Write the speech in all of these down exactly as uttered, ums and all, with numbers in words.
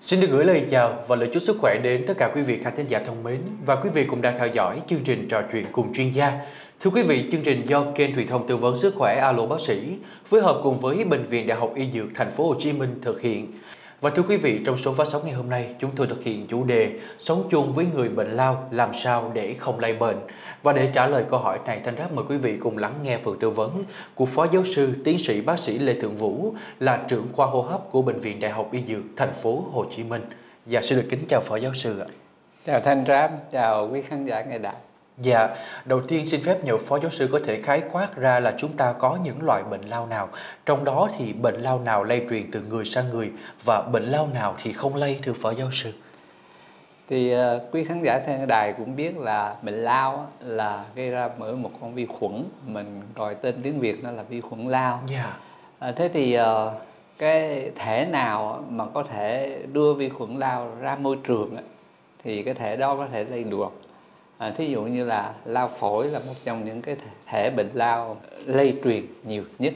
Xin được gửi lời chào và lời chúc sức khỏe đến tất cả quý vị khán thính giả thân mến và quý vị cũng đang theo dõi chương trình trò chuyện cùng chuyên gia. Thưa quý vị, chương trình do kênh truyền thông tư vấn sức khỏe Alo Bác sĩ phối hợp cùng với Bệnh viện Đại học Y Dược Thành phố Hồ Chí Minh thực hiện. Và thưa quý vị, trong số phát sóng ngày hôm nay, chúng tôi thực hiện chủ đề sống chung với người bệnh lao làm sao để không lây bệnh. Và để trả lời câu hỏi này, Thanh Ráp mời quý vị cùng lắng nghe phần tư vấn của Phó Giáo sư Tiến sĩ Bác sĩ Lê Thượng Vũ, là trưởng khoa hô hấp của Bệnh viện Đại học Y Dược Thành phố Hồ Chí Minh. Dạ, xin được kính chào Phó Giáo sư ạ. Chào Thanh Ráp, chào quý khán giả nghe đài. Dạ, đầu tiên xin phép nhờ Phó Giáo sư có thể khái quát ra là chúng ta có những loại bệnh lao nào, trong đó thì bệnh lao nào lây truyền từ người sang người và bệnh lao nào thì không lây, thưa Phó Giáo sư? Thì uh, quý khán giả nghe đài cũng biết là bệnh lao là gây ra bởi một con vi khuẩn, mình gọi tên tiếng Việt đó là vi khuẩn lao. Dạ. Uh, thế thì uh, cái thể nào mà có thể đưa vi khuẩn lao ra môi trường ấy, thì cái thể đó có thể lây được. À, thí dụ như là lao phổi là một trong những cái thể bệnh lao lây truyền nhiều nhất.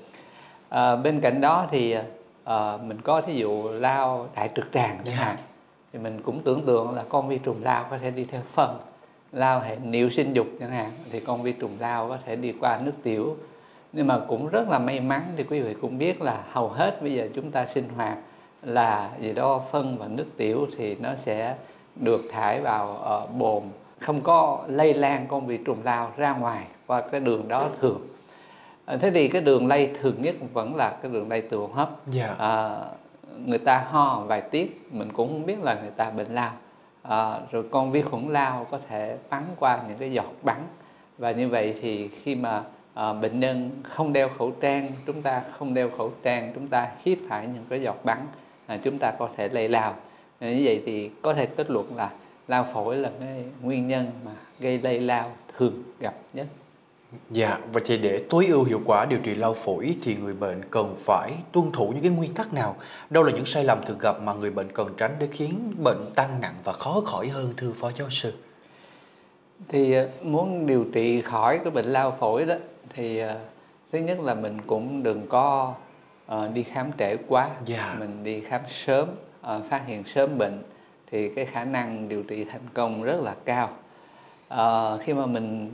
À, bên cạnh đó thì à, mình có thí dụ lao đại trực tràng chẳng hạn, thì mình cũng tưởng tượng là con vi trùng lao có thể đi theo phân. Lao hệ niệu sinh dục chẳng hạn thì con vi trùng lao có thể đi qua nước tiểu. Nhưng mà cũng rất là may mắn thì quý vị cũng biết là hầu hết bây giờ chúng ta sinh hoạt là gì đó phân và nước tiểu thì nó sẽ được thải vào uh, bồn, không có lây lan con vi trùng lao ra ngoài qua cái đường đó thường. À, thế thì cái đường lây thường nhất vẫn là cái đường lây từ hô hấp. Yeah. À, người ta ho vài tiết mình cũng không biết là người ta bệnh lao. À, rồi con vi khuẩn lao có thể bắn qua những cái giọt bắn, và như vậy thì khi mà à, bệnh nhân không đeo khẩu trang, chúng ta không đeo khẩu trang, chúng ta hít phải những cái giọt bắn, à, chúng ta có thể lây lao. À, như vậy thì có thể kết luận là lao phổi là cái nguyên nhân mà gây lây lao thường gặp nhất. Dạ, và thì để tối ưu hiệu quả điều trị lao phổi thì người bệnh cần phải tuân thủ những cái nguyên tắc nào? Đâu là những sai lầm thường gặp mà người bệnh cần tránh để khiến bệnh tăng nặng và khó khỏi hơn, thưa Phó Giáo sư? Thì muốn điều trị khỏi cái bệnh lao phổi đó thì thứ nhất là mình cũng đừng có uh, đi khám trễ quá. Dạ. Mình đi khám sớm, uh, phát hiện sớm bệnh thì cái khả năng điều trị thành công rất là cao. Uh, khi mà mình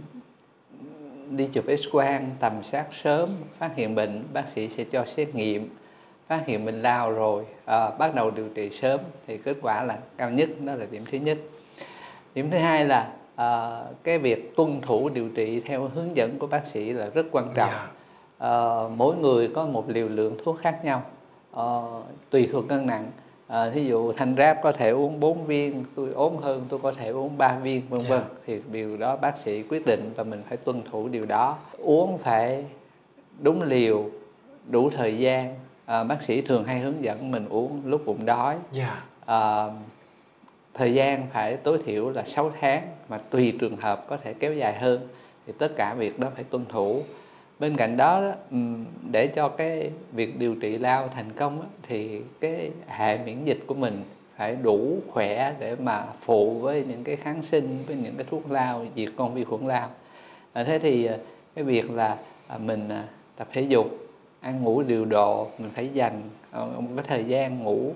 đi chụp X-quang tầm soát sớm, phát hiện bệnh, bác sĩ sẽ cho xét nghiệm, phát hiện bệnh lao rồi à, bắt đầu điều trị sớm thì kết quả là cao nhất, đó là điểm thứ nhất. Điểm thứ hai là à, cái việc tuân thủ điều trị theo hướng dẫn của bác sĩ là rất quan trọng. Yeah. À, mỗi người có một liều lượng thuốc khác nhau, à, tùy thuộc cân nặng. À, thí dụ Thanh Ráp có thể uống bốn viên, tôi ốm hơn tôi có thể uống ba viên, vân vân. Yeah. Thì điều đó bác sĩ quyết định và mình phải tuân thủ điều đó. Uống phải đúng liều, đủ thời gian. À, bác sĩ thường hay hướng dẫn mình uống lúc bụng đói. Yeah. À, thời gian phải tối thiểu là sáu tháng, mà tùy trường hợp có thể kéo dài hơn. Thì tất cả việc đó phải tuân thủ. Bên cạnh đó, để cho cái việc điều trị lao thành công thì cái hệ miễn dịch của mình phải đủ khỏe để mà phụ với những cái kháng sinh, với những cái thuốc lao diệt con vi khuẩn lao. Thế thì cái việc là mình tập thể dục, ăn ngủ điều độ, mình phải dành một cái thời gian ngủ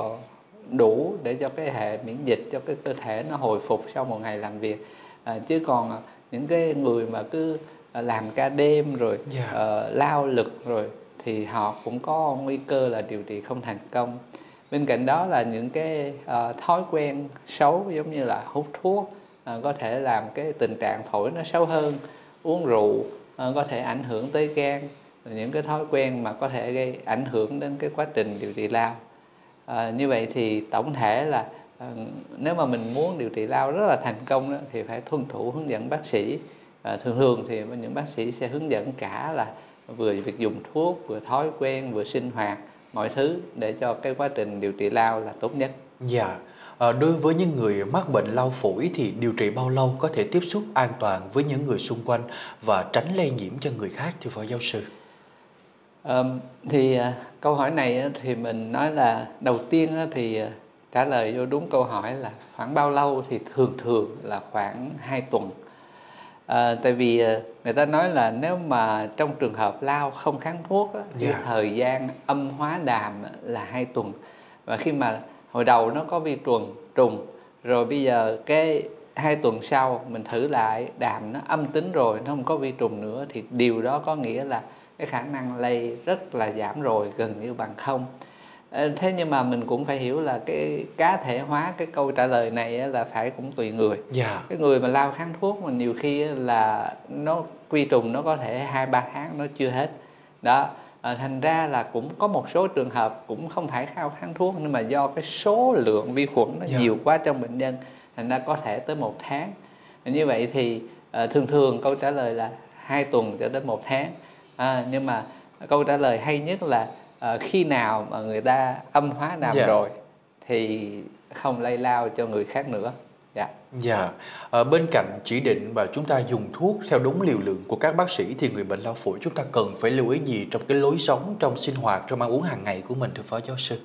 đủ để cho cái hệ miễn dịch, cho cái cơ thể nó hồi phục sau một ngày làm việc. Chứ còn những cái người mà cứ làm ca đêm rồi yeah. uh, lao lực rồi thì họ cũng có nguy cơ là điều trị không thành công. Bên cạnh đó là những cái uh, thói quen xấu giống như là hút thuốc uh, có thể làm cái tình trạng phổi nó xấu hơn, uống rượu uh, có thể ảnh hưởng tới gan, những cái thói quen mà có thể gây ảnh hưởng đến cái quá trình điều trị lao. Uh, như vậy thì tổng thể là uh, nếu mà mình muốn điều trị lao rất là thành công đó, thì phải tuân thủ hướng dẫn bác sĩ. À, thường thường thì những bác sĩ sẽ hướng dẫn cả là vừa việc dùng thuốc, vừa thói quen, vừa sinh hoạt, mọi thứ để cho cái quá trình điều trị lao là tốt nhất. Dạ, à, đối với những người mắc bệnh lao phổi thì điều trị bao lâu có thể tiếp xúc an toàn với những người xung quanh và tránh lây nhiễm cho người khác, thưa Phó Giáo sư? À, thì à, câu hỏi này thì mình nói là đầu tiên thì trả lời vô đúng câu hỏi là khoảng bao lâu thì thường thường là khoảng hai tuần. À, tại vì người ta nói là nếu mà trong trường hợp lao không kháng thuốc á, thì yeah. thời gian âm hóa đàm là hai tuần, và khi mà hồi đầu nó có vi trùng trùng, rồi bây giờ cái hai tuần sau mình thử lại đàm nó âm tính rồi, nó không có vi trùng nữa, thì điều đó có nghĩa là cái khả năng lây rất là giảm rồi, gần như bằng không. Thế nhưng mà mình cũng phải hiểu là cái cá thể hóa cái câu trả lời này là phải cũng tùy người. Yeah. Cái người mà lao kháng thuốc mà nhiều khi là nó quy trùng nó có thể hai ba tháng nó chưa hết đó. À, thành ra là cũng có một số trường hợp cũng không phải lao kháng thuốc, nhưng mà do cái số lượng vi khuẩn nó Yeah. nhiều quá trong bệnh nhân, thành ra có thể tới một tháng. Như vậy thì à, thường thường câu trả lời là hai tuần cho đến một tháng. À, nhưng mà câu trả lời hay nhất là à, khi nào mà người ta âm hóa đàm Yeah. rồi thì không lây lao cho người khác nữa. Dạ. Dạ, à, bên cạnh chỉ định và chúng ta dùng thuốc theo đúng liều lượng của các bác sĩ thì người bệnh lao phổi chúng ta cần phải lưu ý gì trong cái lối sống, trong sinh hoạt, trong ăn uống hàng ngày của mình thưa Phó Giáo sư?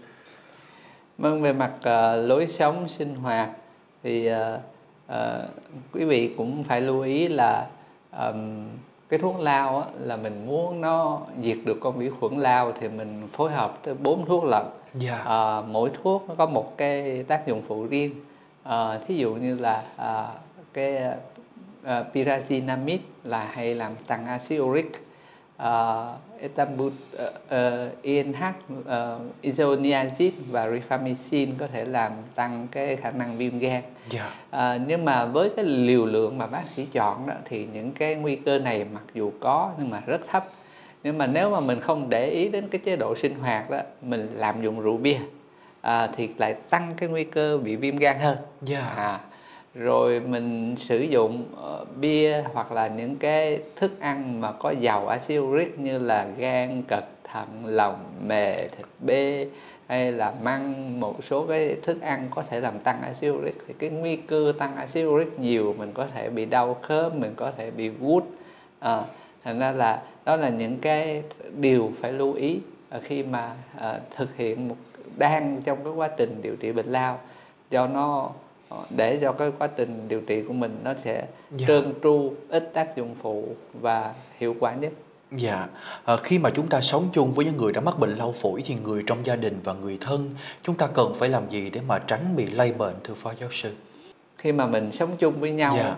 Vâng, về mặt uh, lối sống sinh hoạt thì uh, uh, quý vị cũng phải lưu ý là um, cái thuốc lao á, là mình muốn nó diệt được con vi khuẩn lao thì mình phối hợp tới bốn thuốc lận. Yeah. Uh, mỗi thuốc nó có một cái tác dụng phụ riêng. Uh, thí dụ như là uh, cái uh, pyrazinamide là hay làm tăng axit uric, uh, etambut, uh, uh, i en hát, uh, isoniazid và rifamycin có thể làm tăng cái khả năng viêm gan. Yeah. Uh, nhưng mà với cái liều lượng mà bác sĩ chọn đó, thì những cái nguy cơ này mặc dù có nhưng mà rất thấp. Nhưng mà nếu mà mình không để ý đến cái chế độ sinh hoạt đó, mình lạm dụng rượu bia À, thì lại tăng cái nguy cơ bị viêm gan hơn. Yeah. À, rồi mình sử dụng uh, bia hoặc là những cái thức ăn mà có dầu axit uric như là gan, cật, thận, lòng, mề, thịt bê hay là măng, một số cái thức ăn có thể làm tăng axit uric, thì cái nguy cơ tăng axit uric nhiều, mình có thể bị đau khớp, mình có thể bị gút. À, thành ra là đó là những cái điều phải lưu ý khi mà uh, thực hiện một đang trong cái quá trình điều trị bệnh lao, cho nó để cho cái quá trình điều trị của mình nó sẽ Yeah. trơn tru, ít tác dụng phụ và hiệu quả nhất. Dạ, à, khi mà chúng ta sống chung với những người đã mắc bệnh lao phổi thì người trong gia đình và người thân chúng ta cần phải làm gì để mà tránh bị lây bệnh thưa Phó Giáo sư? Khi mà mình sống chung với nhau, Yeah.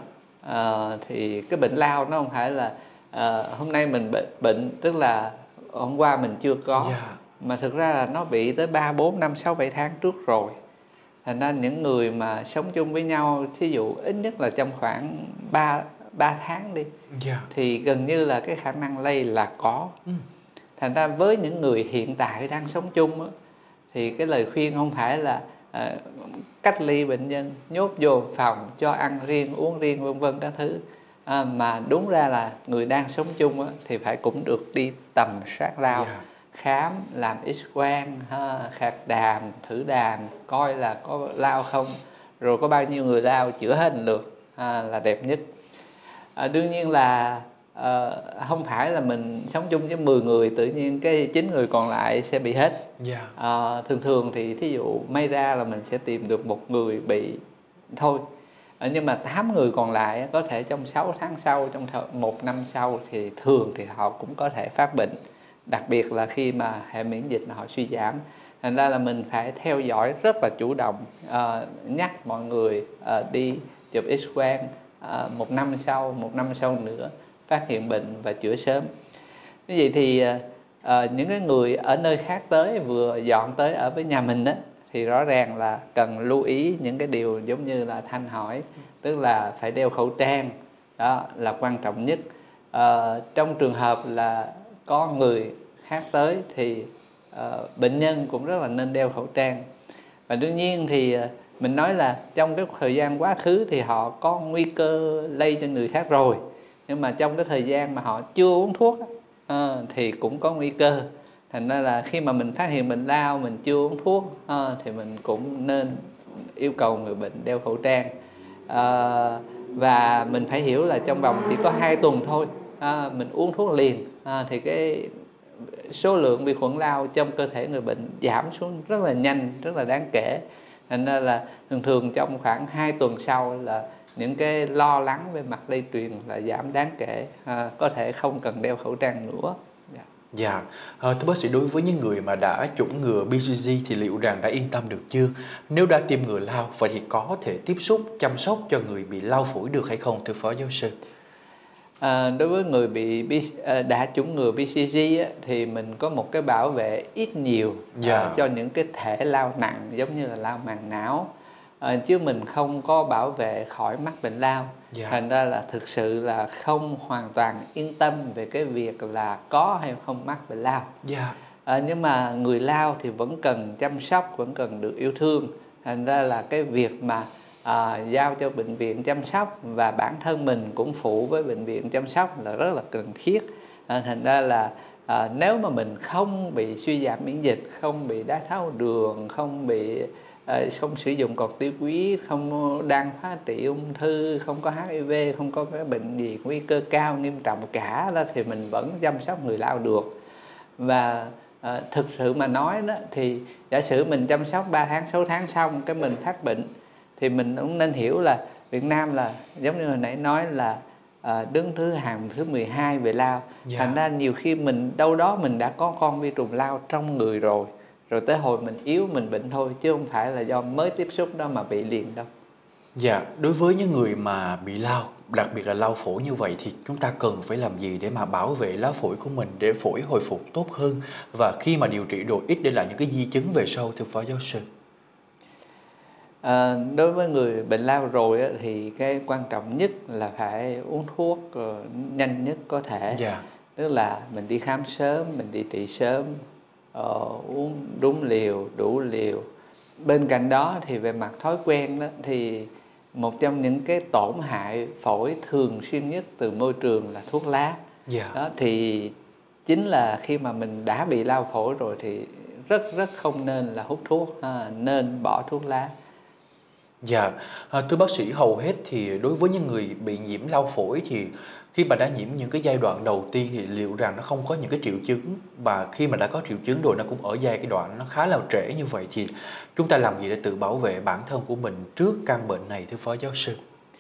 à, thì cái bệnh lao nó không phải là à, hôm nay mình bệnh, bệnh tức là hôm qua mình chưa có. Yeah. Mà thực ra là nó bị tới ba, bốn, năm, sáu, bảy tháng trước rồi. Thành ra những người mà sống chung với nhau, thí dụ ít nhất là trong khoảng ba, ba tháng đi, Yeah. thì gần như là cái khả năng lây là có. Ừ. Thành ra với những người hiện tại đang sống chung á, thì cái lời khuyên không phải là uh, cách ly bệnh nhân, nhốt vô phòng, cho ăn riêng, uống riêng, vân vân các thứ. À, mà đúng ra là người đang sống chung á, thì phải cũng được đi tầm soát lao. Yeah. Khám, làm X-quang, khạc đàm, thử đàm, coi là có lao không, rồi có bao nhiêu người lao, chữa hết lượt à, là đẹp nhất. À, đương nhiên là à, không phải là mình sống chung với mười người tự nhiên cái chín người còn lại sẽ bị hết. Yeah. À, thường thường thì thí dụ may ra là mình sẽ tìm được một người bị thôi. À, nhưng mà tám người còn lại có thể trong sáu tháng sau, trong một năm sau thì thường thì họ cũng có thể phát bệnh. Đặc biệt là khi mà hệ miễn dịch họ suy giảm. Thành ra là mình phải theo dõi rất là chủ động, à, nhắc mọi người à, đi chụp X-quang à, một năm sau, một năm sau nữa phát hiện bệnh và chữa sớm. Như vậy thì à, những cái người ở nơi khác tới vừa dọn tới ở với nhà mình đó, thì rõ ràng là cần lưu ý những cái điều giống như là Thanh hỏi, tức là phải đeo khẩu trang, đó là quan trọng nhất. À, trong trường hợp là có người khác tới thì uh, bệnh nhân cũng rất là nên đeo khẩu trang. Và đương nhiên thì uh, mình nói là trong cái thời gian quá khứ thì họ có nguy cơ lây cho người khác rồi, nhưng mà trong cái thời gian mà họ chưa uống thuốc uh, thì cũng có nguy cơ. Thành ra là khi mà mình phát hiện bệnh lao, mình chưa uống thuốc uh, thì mình cũng nên yêu cầu người bệnh đeo khẩu trang. Uh, và mình phải hiểu là trong vòng chỉ có hai tuần thôi, uh, mình uống thuốc liền À, thì cái số lượng vi khuẩn lao trong cơ thể người bệnh giảm xuống rất là nhanh, rất là đáng kể. Thành ra là thường thường trong khoảng hai tuần sau là những cái lo lắng về mặt lây truyền là giảm đáng kể, à, có thể không cần đeo khẩu trang nữa. Yeah. Dạ, à, thưa bác sĩ, đối với những người mà đã chủng ngừa bê xê giê thì liệu rằng đã yên tâm được chưa? Nếu đã tiêm ngừa lao, vậy thì có thể tiếp xúc chăm sóc cho người bị lao phổi được hay không, thưa Phó Giáo sư? À, đối với người bị đã chủng ngừa bê xê giê á, thì mình có một cái bảo vệ ít nhiều Dạ. à, cho những cái thể lao nặng giống như là lao màng não, à, chứ mình không có bảo vệ khỏi mắc bệnh lao. Dạ. Thành ra là thực sự là không hoàn toàn yên tâm về cái việc là có hay không mắc bệnh lao. Dạ. À, nhưng mà người lao thì vẫn cần chăm sóc, vẫn cần được yêu thương. Thành ra là cái việc mà à, giao cho bệnh viện chăm sóc và bản thân mình cũng phụ với bệnh viện chăm sóc là rất là cần thiết. À, thành ra là à, nếu mà mình không bị suy giảm miễn dịch, không bị đái tháo đường, không bị à, không sử dụng corticoid, không đang hóa trị ung thư, không có hát i vê, không có cái bệnh gì nguy cơ cao nghiêm trọng cả đó, thì mình vẫn chăm sóc người lao được. Và à, thực sự mà nói đó thì giả sử mình chăm sóc ba tháng sáu tháng xong cái mình phát bệnh thì mình cũng nên hiểu là Việt Nam là giống như hồi nãy nói là à, đứng thứ hàng thứ mười hai về lao. Dạ. Thành ra nhiều khi mình đâu đó mình đã có con vi trùng lao trong người rồi, rồi tới hồi mình yếu mình bệnh thôi, chứ không phải là do mới tiếp xúc đó mà bị liền đâu. Dạ, đối với những người mà bị lao, đặc biệt là lao phổi như vậy thì chúng ta cần phải làm gì để mà bảo vệ lá phổi của mình để phổi hồi phục tốt hơn, và khi mà điều trị rồi ít để lại những cái di chứng về sau, thưa Phó Giáo sư? À, đối với người bệnh lao rồi á, thì cái quan trọng nhất là phải uống thuốc uh, nhanh nhất có thể. Dạ. Tức là mình đi khám sớm, mình đi trị sớm, uh, uống đúng liều, đủ liều. Bên cạnh đó thì về mặt thói quen đó, thì một trong những cái tổn hại phổi thường xuyên nhất từ môi trường là thuốc lá. Dạ. Đó, thì chính là khi mà mình đã bị lao phổi rồi thì rất rất không nên là hút thuốc, à, nên bỏ thuốc lá. Dạ, à, thưa bác sĩ, hầu hết thì đối với những người bị nhiễm lao phổi thì khi mà đã nhiễm những cái giai đoạn đầu tiên thì liệu rằng nó không có những cái triệu chứng, và khi mà đã có triệu chứng rồi nó cũng ở giai cái đoạn nó khá là trễ như vậy, thì chúng ta làm gì để tự bảo vệ bản thân của mình trước căn bệnh này, thưa Phó Giáo sư?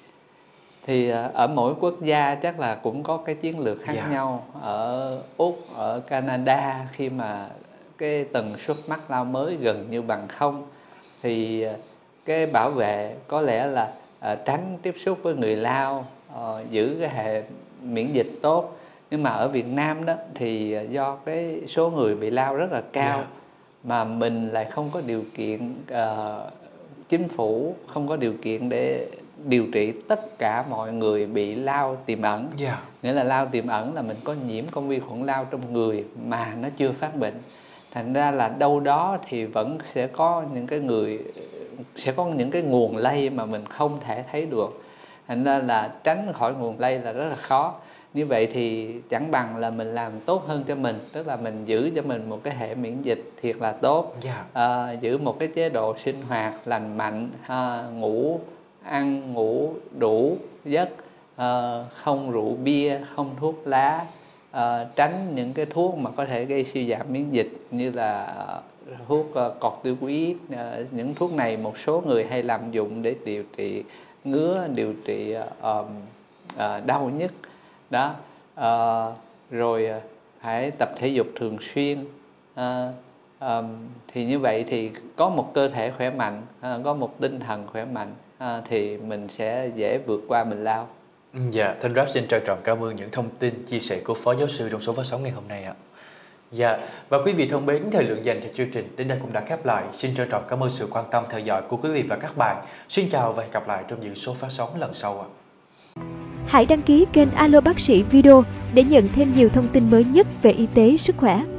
Thì ở mỗi quốc gia chắc là cũng có cái chiến lược khác Dạ. nhau. Ở Úc, ở Canada khi mà cái tần suất mắc lao mới gần như bằng không thì cái bảo vệ có lẽ là uh, tránh tiếp xúc với người lao, uh, giữ cái hệ miễn dịch tốt. Nhưng mà ở Việt Nam đó thì do cái số người bị lao rất là cao, yeah. mà mình lại không có điều kiện, uh, chính phủ không có điều kiện để điều trị tất cả mọi người bị lao tiềm ẩn. Yeah. Nghĩa là lao tiềm ẩn là mình có nhiễm con vi khuẩn lao trong người mà nó chưa phát bệnh. Thành ra là đâu đó thì vẫn sẽ có những cái người, sẽ có những cái nguồn lây mà mình không thể thấy được. Thành ra là tránh khỏi nguồn lây là rất là khó. Như vậy thì chẳng bằng là mình làm tốt hơn cho mình, tức là mình giữ cho mình một cái hệ miễn dịch thiệt là tốt. Yeah. À, giữ một cái chế độ sinh hoạt lành mạnh, à, ngủ, ăn ngủ đủ giấc, à, không rượu bia, không thuốc lá, à, tránh những cái thuốc mà có thể gây suy giảm miễn dịch như là thuốc uh, corticoid. Uh, những thuốc này một số người hay lạm dụng để điều trị ngứa, điều trị uh, uh, đau nhức đó. Uh, rồi uh, phải tập thể dục thường xuyên. Uh, um, thì như vậy thì có một cơ thể khỏe mạnh, uh, có một tinh thần khỏe mạnh, uh, thì mình sẽ dễ vượt qua bệnh lao. Dạ, Thanh Ráp xin trân trọng cảm ơn những thông tin chia sẻ của Phó Giáo sư trong số phát sóng ngày hôm nay ạ. Dạ, và quý vị thân mến, thời lượng dành cho chương trình đến đây cũng đã khép lại. Xin trân trọng cảm ơn sự quan tâm theo dõi của quý vị và các bạn. Xin chào và hẹn gặp lại trong những số phát sóng lần sau ạ. Hãy đăng ký kênh Alo Bác sĩ Video để nhận thêm nhiều thông tin mới nhất về y tế, sức khỏe.